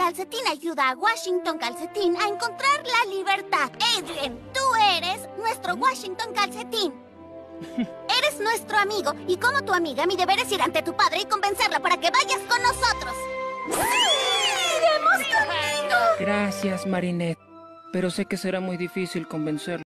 Calcetín ayuda a Washington Calcetín a encontrar la libertad. Adrien, tú eres nuestro Washington Calcetín. Eres nuestro amigo, y como tu amiga, mi deber es ir ante tu padre y convencerlo para que vayas con nosotros. ¡Sí! ¡Iremos contigo! Gracias, Marinette. Pero sé que será muy difícil convencerlo.